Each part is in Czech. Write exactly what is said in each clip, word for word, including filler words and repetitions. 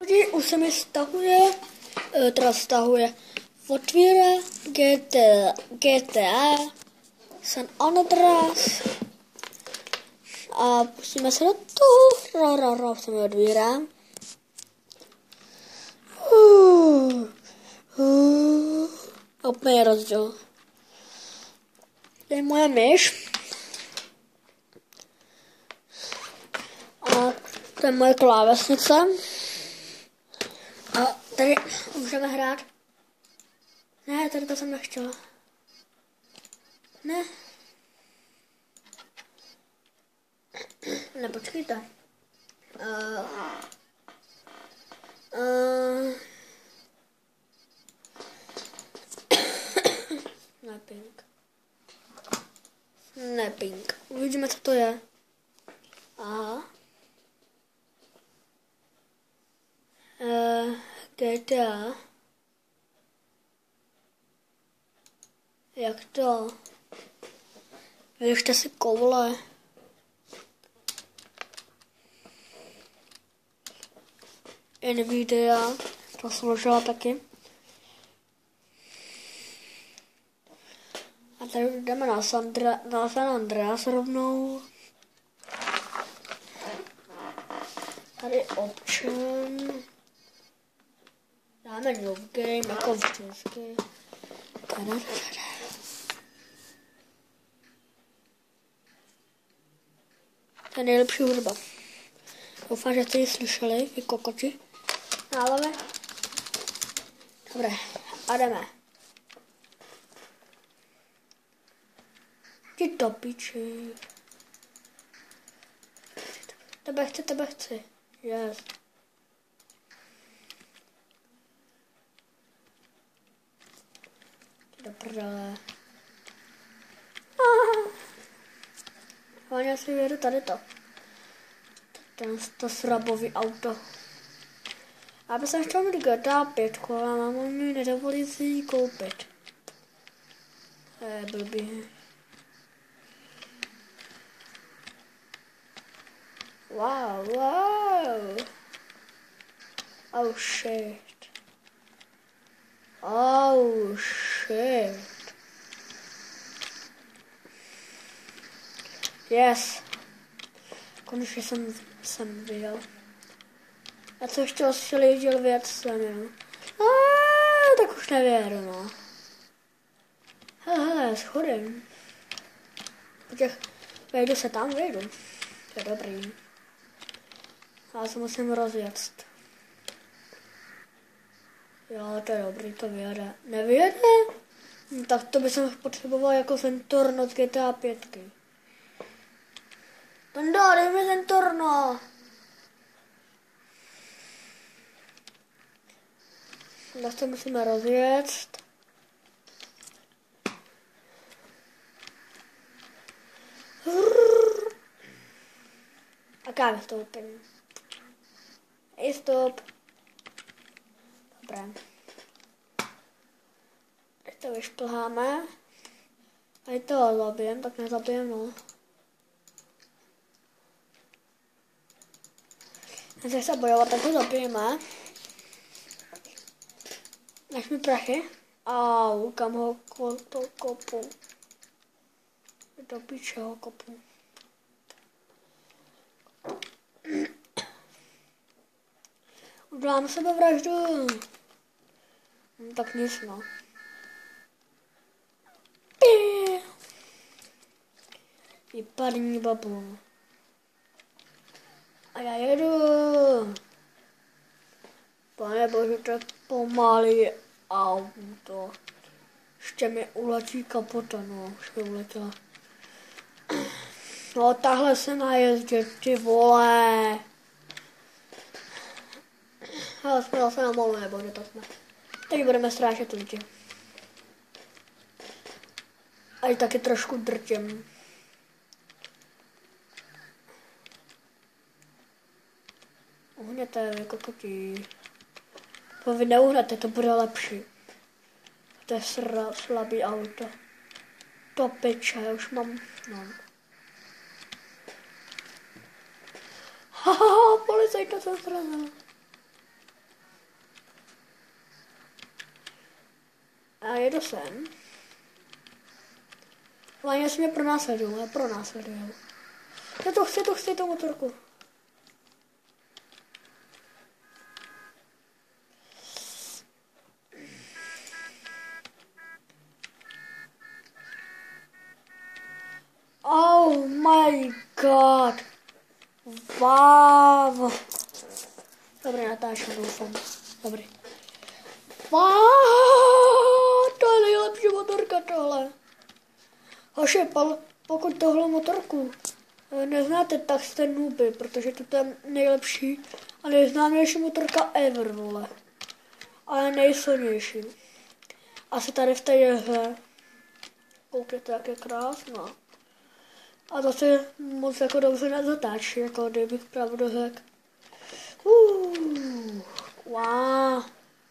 Už se mi stahuje, teda stahuje, otvírá G T, G T A San Andreas a pustíme se do toho. Ra, ra, ra, se mi odvírá. Uh, uh, a úplně rozdíl. To je moje myš. A to je moje klávesnice. A tady můžeme hrát. Ne, tady to jsem nechtěla. Ne. Ne, počkejte. Uh, uh, Snapping. Snapping. Uvidíme, co to je. Aha. Uh, G T A. Jak to? Vylište si koule. Nvidia. To složila taky. A tady jdeme na, Sandra, na San Andreas rovnou. Tady option. Dáme new game, jako vždycky. To je nejlepší hudba. Doufám, že jste ji slyšeli, vy kokoti. Nálové. Dobré, a jdeme. Ty topiči. Tebe chci, tebe chci. Yes. Do prdele. Hlavně si vědu tady to. Ten, to srabový auto. Já bych se chtěl mít G T A pět, ale máma mi nedovolí si ji koupit. To je blbý. Wow, wow. Oh shit. Oh shit. Yes. Konečně jsem, jsem viděl. A co ještě celý díl věc jsem, jo. A tak už nevěru, no. Hele, hele, schodem. Těch, vejdu se tam, vejdu. To je dobrý. Já se musím rozjet. Jo, to je dobrý, to vyjede. Nevyjede? No, tak to bych potřeboval jako ten torno z G T A pět. Tanda, dej mi ten torno. Tak to musíme rozjet. A kam vystoupím? I stop. Dobré. Teď to vyšplháme. A teď to zabijem, tak nezabijem, no. Když se bojovat, tak ho zabijeme. Nech mi prachy. Au, kam ho to kopu. Do píče ho kopu. Udělám sebevraždu. No, tak nic, no. Vypadni, babu. A já jedu. Pane bože, to je pomalý auto. Ještě mi uletí kapota, no. Už mi uletěla. No tahle se najezdit, ty vole. Ale jsme zase na molu, nebo kde to jsme. Teď budeme strášet lidi. A i taky trošku drtím. Uhněte, vy kokotí. To vy neuhnete, to bude lepší. To je sra, slabý auto. To piče, už mám, no. Haha, policajta jsem srazil. jedu sem. Hlavně si mě pronásledují, já pronásledují. Já to chci, to chci, tu motorku. Oh my god. Wow. Dobrý, natáčím, doufám. Dobrý. Wow, to je nejlepší motorka tohle. Hoši, pokud tohle motorku neznáte, tak jste nooby, protože to je nejlepší a nejznámější motorka ever, vole. Ale nejsilnější. Asi tady v té hře. Koukněte, jak je krásná. A to se moc jako dobře nezatáčí, jako kdybych pravdu řekl. Uh, wow.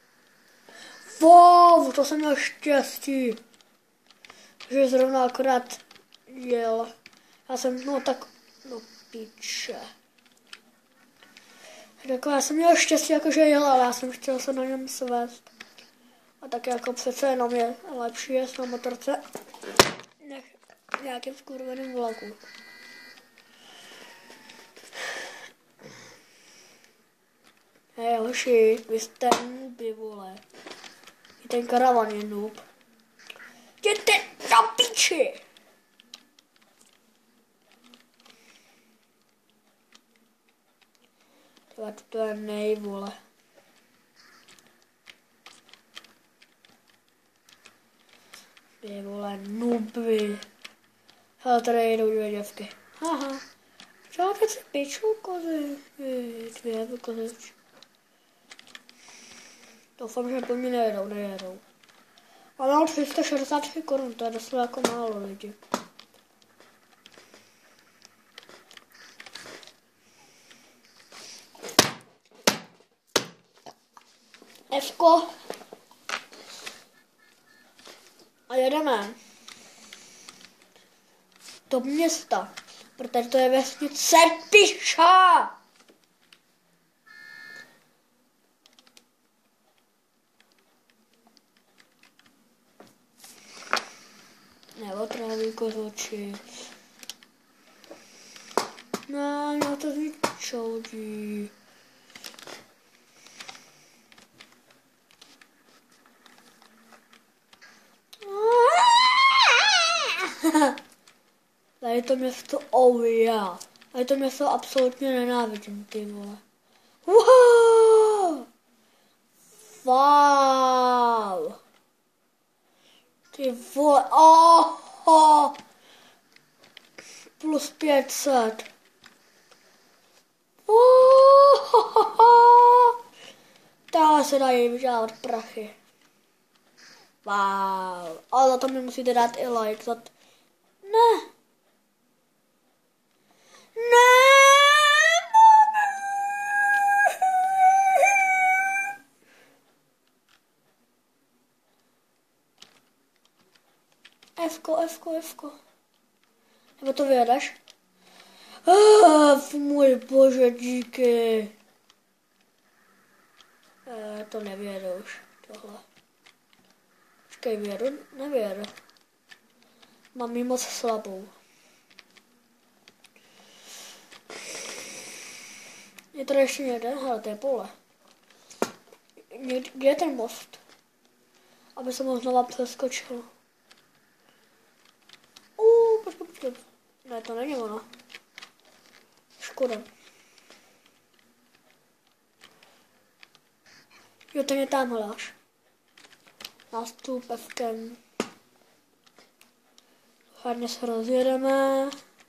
Wow, to jsem měl štěstí. Že zrovna akorát jel. Já jsem, no tak, no píče. Jako já jsem měl štěstí, jakože jel, ale já jsem chtěl se na něm svést. A tak jako přece jenom je lepší jest na motorce, než nějakým skurveným vlaku. Hej hoši, vy jste nooby, vole. I ten karavan je noob. Jděte na piči! Tyhle, to je nej, vole. Vy, vole, nooby. Hele, tady jdou dvě děvky. Haha. Třeba teď si piču kozy. Vy, dvě kozy. Doufám, že po mě nejedou, nejedou. Ale mám tři sta šedesát tři korun, to je dost jako málo lidi. Fko. A jedeme do města, protože to je vesnice Piša. Nebo tráví kozočic. No, no to vyčoudí. Tady to město, oh já. Tady to město absolutně nenávidím, ty vole. Wow! Wow! Ty vole, oh, oh. Plus pět set. Oh, oh, oh. Tady se dají vyžávat prachy. Wow. Ale za to mi musíte dát i like. Za t... Ne. Ne. Fko, Fko, Fko. Nebo to vyjedeš? Ah, můj bože, díky. Eh, to nevyjedu už, tohle. Počkej, vyjedu? Nevyjedu. Mám jí moc slabou. Je tady ještě jeden, hele, to je pole. Kde je ten most? Aby se mohl znova přeskočil. Uuu, počkej, počkej. Ne, to není ono. Škoda. Jo, ten je tamhle až. Nástupevkem. Hádně se rozjedeme.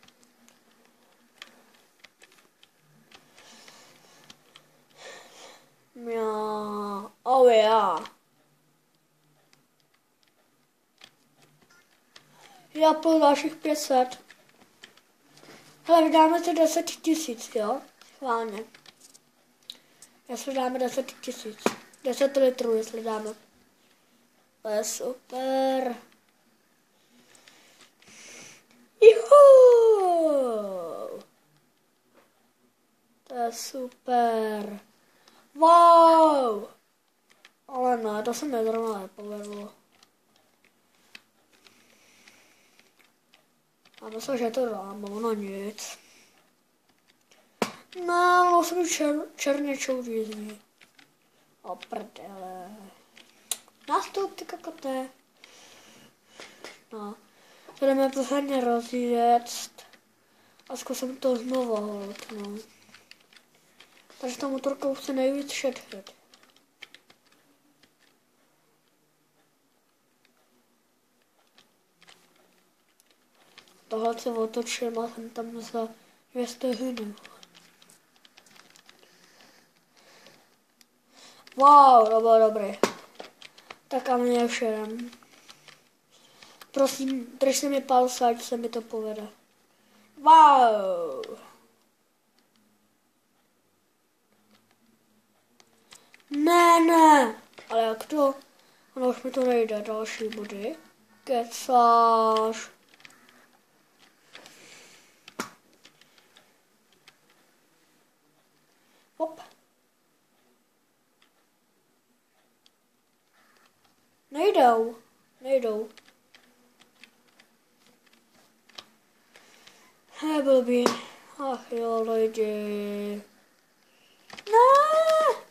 Mňa. Oh já. Já půl dalších pět set. Hele, vydáme to deset tisíc, jo? Schválně. Jestli dáme deset tisíc. deset litrů, jestli dáme. To je super. Juhu! To je super. Wow! Ale ne, to se mi zrovna nepovedlo. A myslím, že to dám, ono nic. No, no jsem čer, černě čouřízný. O prdele. Nastup, ty kokoté. No. Budeme pořádně rozjet. A zkusím to znovu hold, no. Takže ta motorkou chce nejvíc šetřit. Tohle se otočím a jsem tam za dvě stehiny. Wow, to bylo dobré. Tak a mě už jedem. Prosím, držte mi palce, ať se mi to povede. Wow. Ne, ne. Ale jak to? Ono už mi to nejde, další body. Kecáš. Hop. Nejdou. Nejdou. Hej, blbý. Ach jo, lidi. Ne.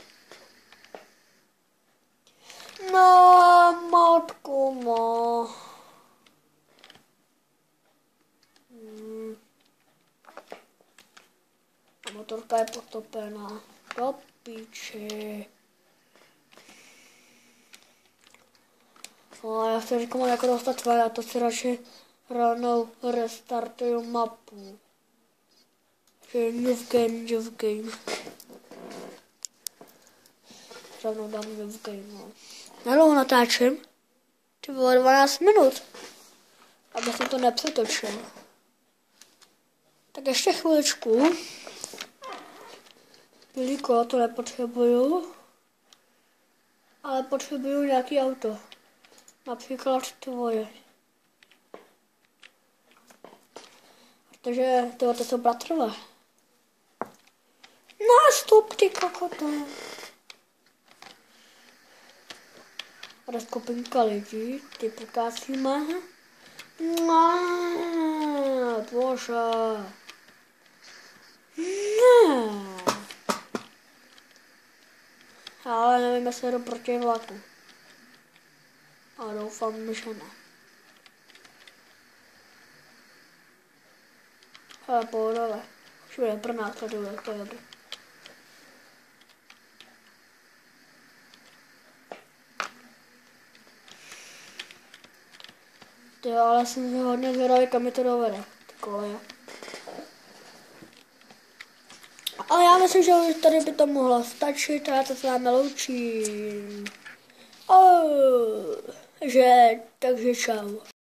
No, matku má. Hmm. A motorka je potopená. Do píči. No, já si říkám, jak dostat ven, a to si radši rovnou restartuju mapu. Že new game, new game. Rovnou dám new game, no. Nedlouho natáčím. Ty vole, dvanáct minut. Aby jsem to nepřetočil. Tak ještě chviličku. Veliko, to nepotřebuju. Ale potřebuju nějaký auto. Například tvoje. Protože tyhle to jsou bratrové. Nástup, ty kokoto. A skupinka lidí, ty potácíme. No, bože. Ne. Ale nevím, jestli jdu proti vlaku. A doufám, že ne. Ale pohodové. Už bude pro nás to je dobré. Jo, ale jsem se hodně zvědavý, kam mi to dovede. Ty koleje. Ale já myslím, že už tady by to mohlo stačit a já to s vámi loučím. Oh, že, takže čau.